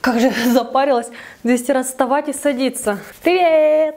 Как же запарилась 200 раз вставать и садиться. Привет!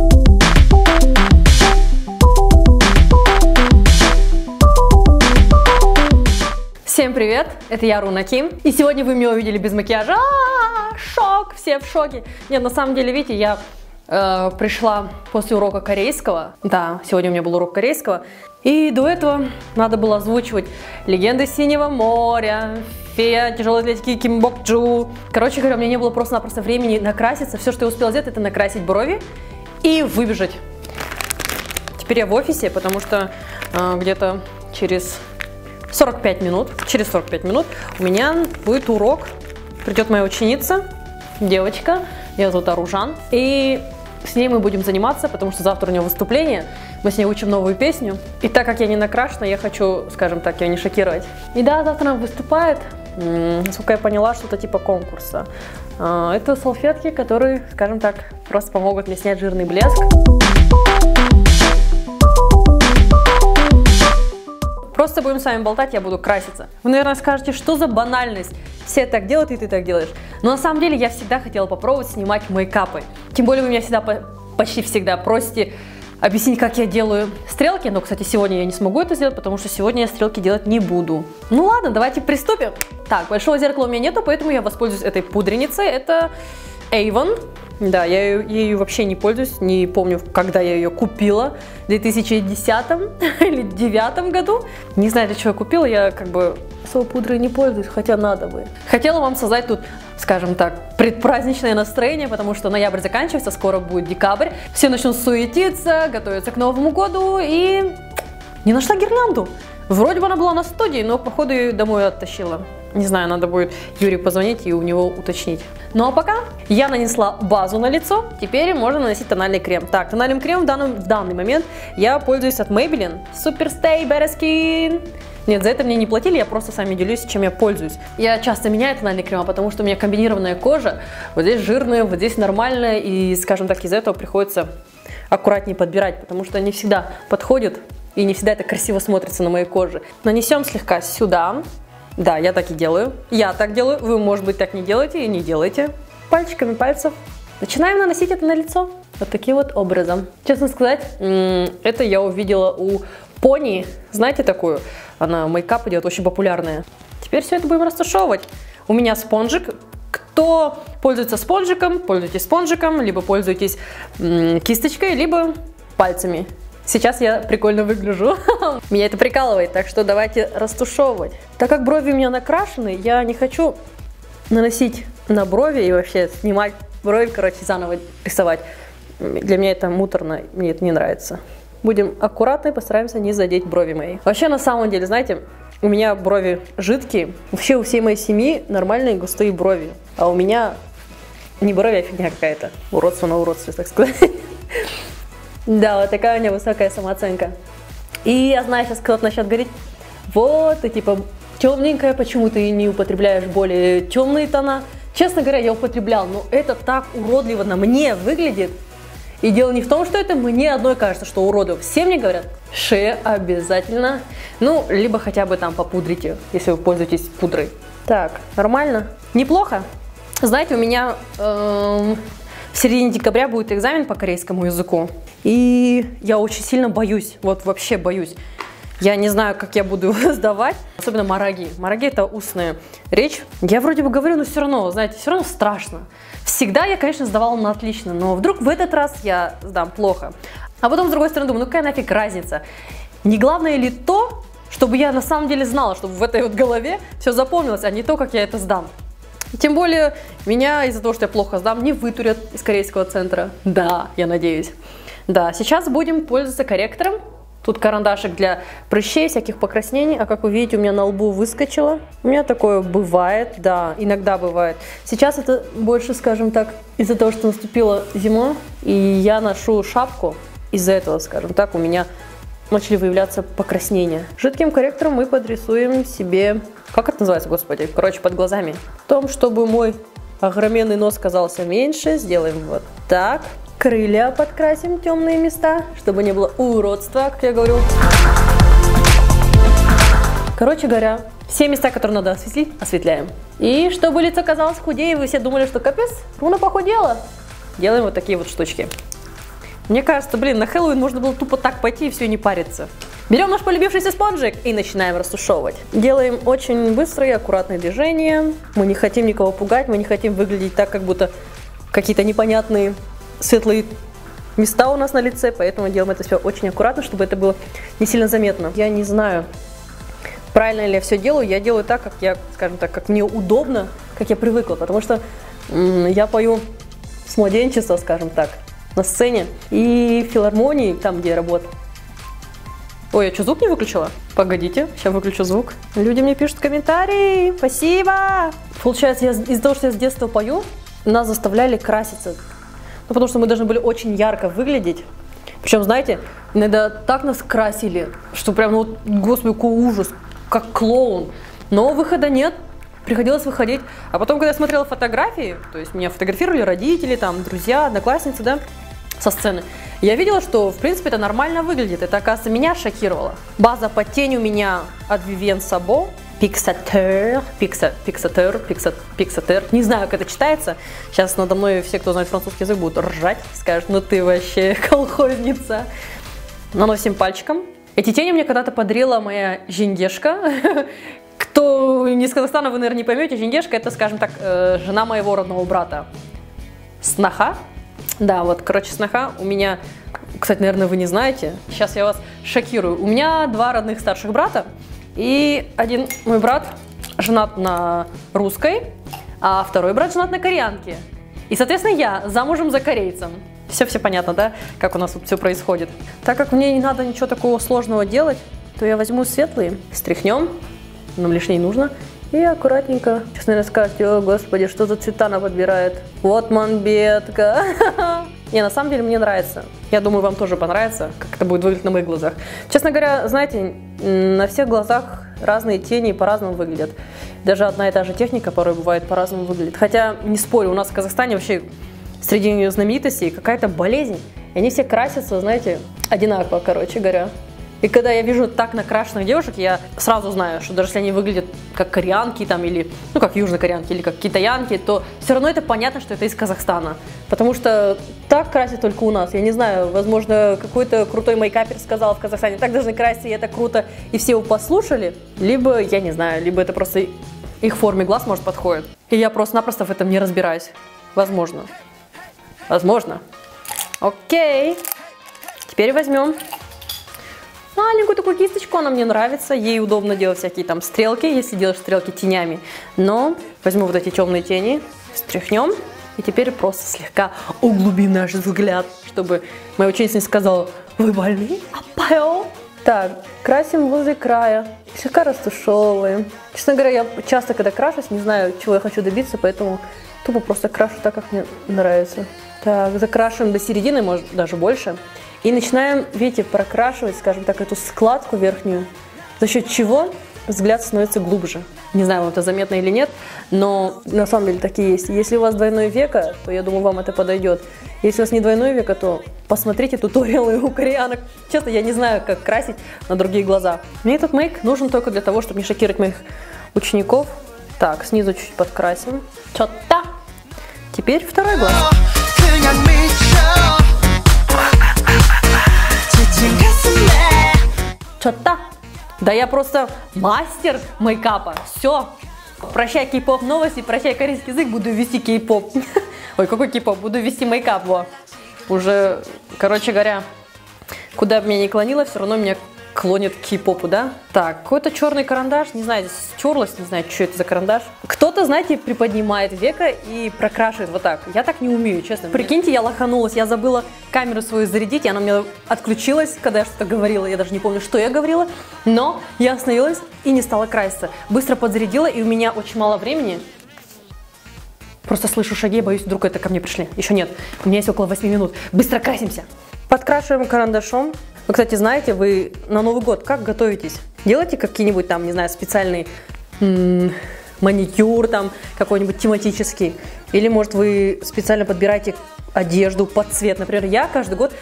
Всем привет! Это я, Руна Ким. И сегодня вы меня увидели без макияжа. Шок! Все в шоке. Нет, на самом деле, видите, я пришла после урока корейского. Да, сегодня у меня был урок корейского. И до этого надо было озвучивать «Легенды Синего моря», «Фея тяжелой атлетики Ким Бок Джу». Короче говоря, у меня не было просто-напросто времени накраситься. Все, что я успела сделать, это накрасить брови и выбежать. Теперь я в офисе, потому что где-то через 45 минут у меня будет урок. Придет моя ученица, девочка, ее зовут Аружан, и с ней мы будем заниматься, потому что завтра у нее выступление, мы с ней учим новую песню. И так как я не накрашена, я хочу, скажем так, ее не шокировать. И да, завтра она выступает, насколько я поняла, что-то типа конкурса. Это салфетки, которые, скажем так, просто помогут мне снять жирный блеск. Просто будем с вами болтать, я буду краситься. Вы, наверное, скажете, что за банальность? Все так делают, и ты так делаешь. Но на самом деле я всегда хотела попробовать снимать мейкапы. Тем более вы меня почти всегда просите объяснить, как я делаю стрелки. Но, кстати, сегодня я не смогу это сделать, потому что сегодня я стрелки делать не буду. Ну ладно, давайте приступим. Так, большого зеркала у меня нету, поэтому я воспользуюсь этой пудреницей. Это Avon. Да, я ею вообще не пользуюсь, не помню, когда я ее купила, в 2010 или 2009 году. Не знаю, для чего я купила, я как бы особо пудрой не пользуюсь, хотя надо бы. Хотела вам создать тут, скажем так, предпраздничное настроение, потому что ноябрь заканчивается, скоро будет декабрь. Все начнут суетиться, готовиться к Новому году и не нашла гирлянду. Вроде бы она была на студии, но походу ее домой оттащила. Не знаю, надо будет Юрию позвонить и у него уточнить. Ну а пока я нанесла базу на лицо, теперь можно наносить тональный крем. Так, тональным кремом в данный момент я пользуюсь от Maybelline Super Stay Better Skin. Нет, за это мне не платили, я просто сами делюсь, чем я пользуюсь. Я часто меняю тональный крем, потому что у меня комбинированная кожа. Вот здесь жирная, вот здесь нормальная. И, скажем так, из-за этого приходится аккуратнее подбирать, потому что не всегда подходит и не всегда это красиво смотрится на моей коже. Нанесем слегка сюда. Да, я так и делаю. Я так делаю. Вы, может быть, так не делаете и не делаете. Пальчиками пальцев. Начинаем наносить это на лицо. Вот таким вот образом. Честно сказать, это я увидела у Пони. Знаете такую? Она мейкап идет, очень популярная. Теперь все это будем растушевывать. У меня спонжик. Кто пользуется спонжиком, пользуйтесь спонжиком, либо пользуйтесь кисточкой, либо пальцами. Сейчас я прикольно выгляжу. Меня это прикалывает, так что давайте растушевывать. Так как брови у меня накрашены, я не хочу наносить на брови и вообще снимать брови, короче, заново рисовать. Для меня это муторно, мне это не нравится. Будем аккуратны, постараемся не задеть брови мои. Вообще, на самом деле, знаете, у меня брови жидкие. Вообще у всей моей семьи нормальные густые брови. А у меня не брови, а фигня какая-то. Уродство на уродстве, так сказать. Да, вот такая у меня высокая самооценка. И я знаю, сейчас кто-то начнет говорить, вот, ты типа темненькая, почему ты не употребляешь более темные тона. Честно говоря, я употреблял, но это так уродливо на мне выглядит. И дело не в том, что это мне одной кажется, что уродливо. Все мне говорят, шея обязательно, ну, либо хотя бы там попудрите, если вы пользуетесь пудрой. Так, нормально? Неплохо? Знаете, у меня в середине декабря будет экзамен по корейскому языку. И я очень сильно боюсь, вот вообще боюсь. Я не знаю, как я буду его сдавать, особенно мараги. Мараги — это устная речь. Я вроде бы говорю, но все равно, знаете, все равно страшно. Всегда я, конечно, сдавала на отлично, но вдруг в этот раз я сдам плохо. А потом, с другой стороны, думаю, ну какая нафиг разница? Не главное ли то, чтобы я на самом деле знала, чтобы в этой вот голове все запомнилось, а не то, как я это сдам. Тем более, меня из-за того, что я плохо сдам, не вытурят из корейского центра. Да, я надеюсь. Да, сейчас будем пользоваться корректором. Тут карандашик для прыщей, всяких покраснений. А как вы видите, у меня на лбу выскочило. У меня такое бывает, да, иногда бывает. Сейчас это больше, скажем так, из-за того, что наступила зима, и я ношу шапку. Из-за этого, скажем так, у меня начали выявляться покраснения. Жидким корректором мы подрисуем себе, как это называется, господи, короче, под глазами. В том, чтобы мой огроменный нос казался меньше, сделаем вот так. Крылья подкрасим, темные места, чтобы не было уродства, как я говорю. Короче говоря, Все места, которые надо осветлить, осветляем. И чтобы лицо казалось худее, вы все думали, что капец, Руна похудела. Делаем вот такие вот штучки. Мне кажется, блин, на Хэллоуин можно было тупо так пойти и все, не париться. Берем наш полюбившийся спонжик и начинаем растушевывать. Делаем очень быстрые и аккуратные движения. Мы не хотим никого пугать, мы не хотим выглядеть так, как будто какие-то непонятные светлые места у нас на лице, поэтому делаем это все очень аккуратно, чтобы это было не сильно заметно. Я не знаю, правильно ли я все делаю. Я делаю так, как я, скажем так, как мне удобно, как я привыкла, потому что я пою с младенчества, скажем так, на сцене и в филармонии, там, где я работаю. Ой, я что, звук не выключила? Погодите, сейчас выключу звук. Люди мне пишут комментарии, спасибо! Получается, из-за того, что я с детства пою, нас заставляли краситься. Ну, потому что мы должны были очень ярко выглядеть. Причем, знаете, иногда так нас красили, что прям, ну, господи, какой ужас, как клоун. Но выхода нет. Приходилось выходить. А потом, когда я смотрела фотографии, то есть меня фотографировали родители, там, друзья, одноклассницы, да, со сцены, я видела, что, в принципе, это нормально выглядит. Это, оказывается, меня шокировало. База под тень у меня от Vivienne Sabo. Pixateur, не знаю, как это читается. Сейчас надо мной все, кто знает французский язык, будут ржать. Скажут, ну ты вообще колхозница. Наносим пальчиком. Эти тени мне когда-то подарила моя жендешка. Кто не из Казахстана, вы, наверное, не поймете. Жендешка — это, скажем так, жена моего родного брата. Сноха. Да, вот, короче, сноха у меня, кстати, наверное, вы не знаете. Сейчас я вас шокирую. У меня 2 родных старших брата. И один мой брат женат на русской, а второй брат женат на кореянке. И, соответственно, я замужем за корейцем. Все понятно, да, как у нас тут все происходит. Так как мне не надо ничего такого сложного делать, то я возьму светлые, стряхнем, нам лишнее не нужно, и аккуратненько. Сейчас, наверное, скажете: о, господи, что за цвета она подбирает. Вот манбетка. Не, на самом деле мне нравится. Я думаю, вам тоже понравится, как это будет выглядеть на моих глазах. Честно говоря, знаете, на всех глазах разные тени по-разному выглядят. Даже одна и та же техника порой бывает по-разному выглядит. Хотя, не спорю, у нас в Казахстане вообще среди знаменитостей какая-то болезнь. И они все красятся, знаете, одинаково, короче говоря. И когда я вижу так накрашенных девушек, я сразу знаю, что даже если они выглядят как кореянки там, или, ну, как южнокореянки или как китаянки, то все равно это понятно, что это из Казахстана. Потому что так красят только у нас. Я не знаю, возможно, какой-то крутой мейкапер сказал в Казахстане: так должны красить, и это круто, и все его послушали. Либо, я не знаю, либо это просто их форме глаз, может, подходит. И я просто-напросто в этом не разбираюсь. Возможно. Возможно. Окей. Теперь возьмем маленькую такую кисточку, она мне нравится. Ей удобно делать всякие там стрелки, если делаешь стрелки тенями. Но возьму вот эти темные тени, встряхнем. И теперь просто слегка углубим наш взгляд, чтобы моя ученица сказала: вы больны? Апайо. Так, красим возле края, слегка растушевываем. Честно говоря, я часто, когда крашусь, не знаю, чего я хочу добиться, поэтому тупо просто крашу так, как мне нравится. Так, закрашиваем до середины, может даже больше. И начинаем, видите, прокрашивать, скажем так, эту складку верхнюю, за счет чего взгляд становится глубже. Не знаю, вам это заметно или нет, но на самом деле такие есть. Если у вас двойное веко, то я думаю, вам это подойдет. Если у вас не двойное веко, то посмотрите туториалы у кореянок. Честно, я не знаю, как красить на другие глаза. Мне этот мейк нужен только для того, чтобы не шокировать моих учеников. Так, снизу чуть-чуть подкрасим. Чё-то. Теперь второй глаз. Чё-то. Да я просто мастер мейкапа. Все. Прощай кей-поп новости, прощай корейский язык, буду вести кей-поп. Ой, какой кей-поп? Буду вести мейкап. Во. Уже, короче говоря, куда бы меня ни клонило, все равно меня клонит к кей-попу, да? Так, какой-то черный карандаш, не знаю, здесь стерлась, не знаю, что это за карандаш. Кто-то, знаете, приподнимает веко и прокрашивает вот так. Я так не умею, честно. Прикиньте, я лоханулась, я забыла камеру свою зарядить, и она у меня отключилась, когда я что-то говорила. Я даже не помню, что я говорила, но я остановилась и не стала краситься. Быстро подзарядила, и у меня очень мало времени. Просто слышу шаги, боюсь, вдруг это ко мне пришли. Еще нет, у меня есть около 8 минут. Быстро красимся. Подкрашиваем карандашом. Вы, кстати, знаете, вы на Новый год как готовитесь? Делаете какие-нибудь там, не знаю, специальный маникюр там, какой-нибудь тематический? Или, может, вы специально подбираете одежду под цвет? Например, я каждый год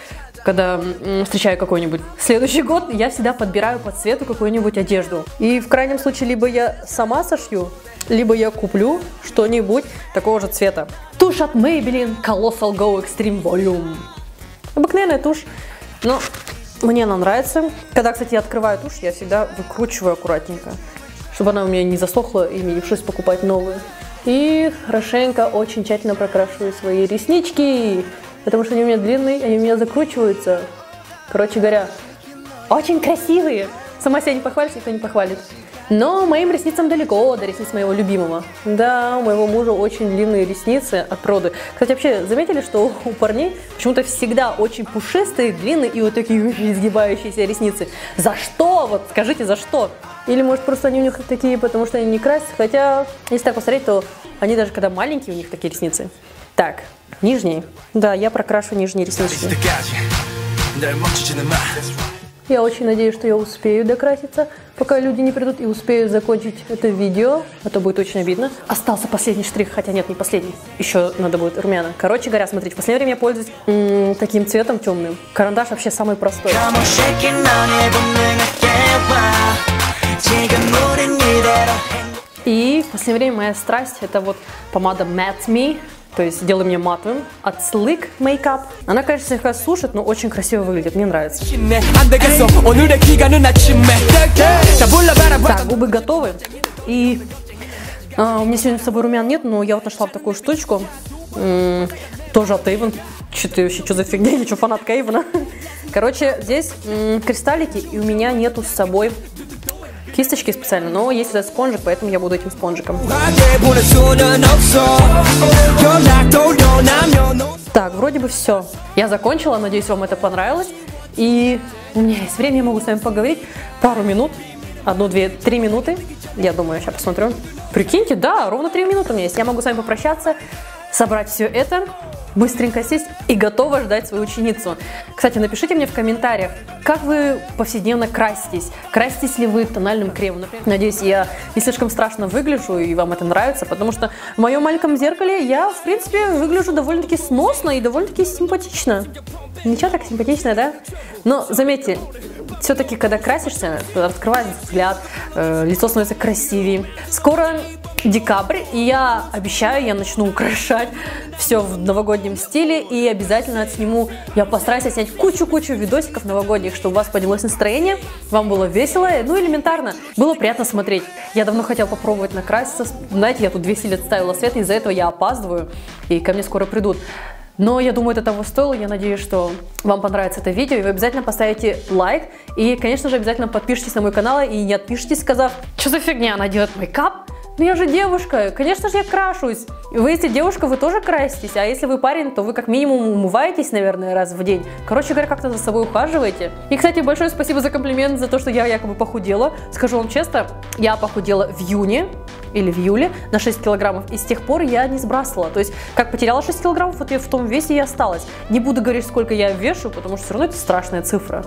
когда встречаю какой-нибудь следующий год, я всегда подбираю по цвету какую-нибудь одежду. И в крайнем случае, либо я сама сошью, либо я куплю что-нибудь такого же цвета. Тушь от Maybelline Colossal Go Extreme Volume. Обыкновенная тушь, но мне она нравится. Когда, кстати, я открываю тушь, я всегда выкручиваю аккуратненько, чтобы она у меня не засохла и мне не пришлось покупать новую. И хорошенько, очень тщательно прокрашиваю свои реснички, потому что они у меня длинные, они у меня закручиваются. Короче говоря, очень красивые. Сама себя не похвалишь, никто не похвалит. Но моим ресницам далеко до ресниц моего любимого. Да, у моего мужа очень длинные ресницы от природы. Кстати, вообще, заметили, что у парней почему-то всегда очень пушистые, длинные и вот такие изгибающиеся ресницы? За что? Вот скажите, за что? Или, может, просто они у них такие, потому что они не красят? Хотя, если так посмотреть, то они даже когда маленькие, у них такие ресницы. Так, нижние. Да, я прокрашу нижние реснички. Я очень надеюсь, что я успею докраситься, пока люди не придут, и успею закончить это видео, а то будет очень обидно. Остался последний штрих, хотя нет, не последний. Еще надо будет румяна. Короче говоря, смотрите, в последнее время я пользуюсь таким цветом темным. Карандаш вообще самый простой. И в последнее время моя страсть — это вот помада Matte Me. То есть делай мне матовым от Slick Makeup. Она, конечно, слегка сушит, но очень красиво выглядит. Мне нравится. Так, губы готовы. И у меня сегодня с собой румян нет, но я вот нашла такую штучку. Тоже от Avon. Что за фигня? Я что, фанатка Avon? Короче, здесь кристаллики, и у меня нету с собой кисточки специально, но есть этот спонжик, поэтому я буду этим спонжиком. Так, вроде бы все. Я закончила, надеюсь, вам это понравилось. И у меня есть время, я могу с вами поговорить пару минут. 1, 2, 3 минуты. Я думаю, сейчас посмотрю. Прикиньте, да, ровно 3 минуты у меня есть. Я могу с вами попрощаться, собрать все это, быстренько сесть и готова ждать свою ученицу. Кстати, напишите мне в комментариях, как вы повседневно краситесь. Краситесь ли вы тональным кремом? Надеюсь, я не слишком страшно выгляжу и вам это нравится, потому что в моем маленьком зеркале я, в принципе, выгляжу довольно-таки сносно и довольно-таки симпатично. Ничего, так симпатично, да? Но заметьте, все-таки, когда красишься, раскрывается взгляд, лицо становится красивее. Скоро декабрь, и я обещаю, я начну украшать все в новогоднем стиле и обязательно отсниму, я постараюсь снять кучу-кучу видосиков новогодних, чтобы у вас поднялось настроение, вам было весело, ну элементарно, было приятно смотреть. Я давно хотела попробовать накраситься, знаете, я тут 200 лет ставила свет, из-за этого я опаздываю, и ко мне скоро придут. Но я думаю, это того стоило, я надеюсь, что вам понравится это видео, и вы обязательно поставите лайк, и, конечно же, обязательно подпишитесь на мой канал, и не отпишитесь, сказав, что за фигня, она делает мейкап? Ну я же девушка, конечно же я крашусь. Вы, если девушка, вы тоже краситесь, а если вы парень, то вы как минимум умываетесь, наверное, раз в день. Короче говоря, как-то за собой ухаживаете. И, кстати, большое спасибо за комплимент, за то, что я якобы похудела. Скажу вам честно, я похудела в июне или в июле на 6 килограммов, и с тех пор я не сбрасывала. То есть, как потеряла 6 килограммов, вот я в том весе и осталась. Не буду говорить, сколько я вешу, потому что все равно это страшная цифра.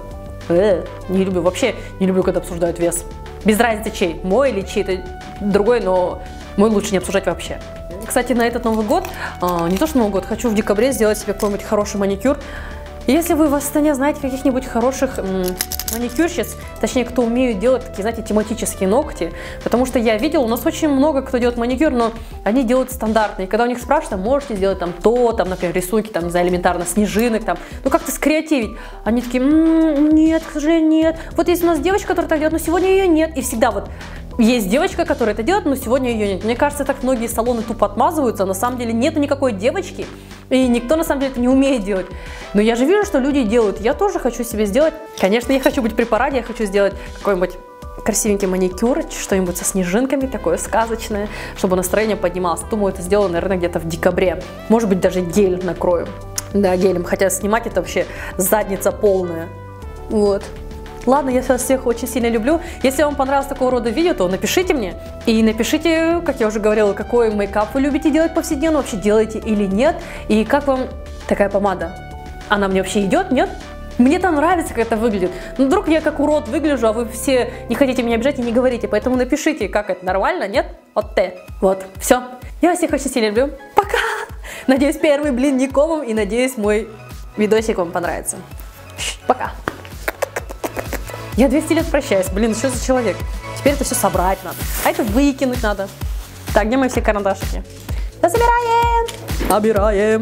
Не люблю, вообще не люблю, когда обсуждают вес. Без разницы чей, мой или чей-то другой, но мой лучше не обсуждать вообще. Кстати, на этот Новый год, не то что Новый год, хочу в декабре сделать себе какой-нибудь хороший маникюр. Если вы в Астане знаете каких-нибудь хороших маникюрщиц, точнее, кто умеет делать такие, знаете, тематические ногти, потому что я видела, у нас очень много кто делает маникюр, но они делают стандартные. И когда у них спрашивают, можете сделать там то, там, например, рисунки, там, не знаю, элементарно снежинок, там, ну как-то скреативить. Они такие, нет, к сожалению, нет. Вот есть у нас девочка, которая так делает, но сегодня ее нет. И всегда вот есть девочка, которая это делает, но сегодня ее нет. Мне кажется, так многие салоны тупо отмазываются, а на самом деле нету никакой девочки, и никто на самом деле это не умеет делать. Но я же вижу, что люди делают, я тоже хочу себе сделать. Конечно, я хочу быть при параде, я хочу сделать какой-нибудь красивенький маникюр, что-нибудь со снежинками, такое сказочное, чтобы настроение поднималось. Думаю, это сделаю, наверное, где-то в декабре. Может быть, даже гель накрою. Да, гелем, хотя снимать это вообще задница полная. Вот. Ладно, я вас всех очень сильно люблю. Если вам понравилось такого рода видео, то напишите мне. И напишите, как я уже говорила, какой мейкап вы любите делать повседневно, вообще делаете или нет. И как вам такая помада? Она мне вообще идет, нет? Мне там нравится, как это выглядит. Но вдруг я как урод выгляжу, а вы все не хотите меня обижать и не говорите. Поэтому напишите, как это, нормально, нет? Вот, все. Я вас всех очень сильно люблю. Пока! Надеюсь, первый блин не комом, и надеюсь, мой видосик вам понравится. Пока. Я 200 лет прощаюсь. Блин, что за человек? Теперь это все собрать надо. А это выкинуть надо. Так, где мои все карандашики? Да собираем! Обираем.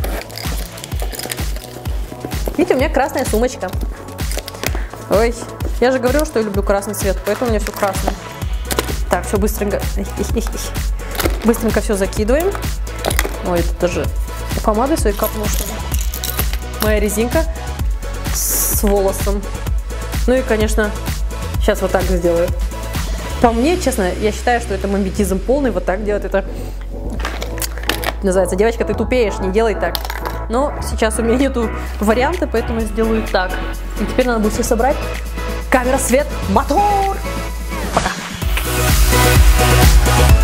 Видите, у меня красная сумочка. Ой, я же говорила, что я люблю красный цвет, поэтому у меня все красное. Так, все быстренько. Быстренько все закидываем. Ой, это даже помадой своей капнул, что ли. Моя резинка с волосом. Ну и, конечно, сейчас вот так сделаю. По мне, честно, я считаю, что это мамбетизм полный. Вот так делать это называется: девочка, ты тупеешь, не делай так. Но сейчас у меня нету варианта, поэтому я сделаю так. И теперь надо будет все собрать. Камера, свет, мотор! Пока!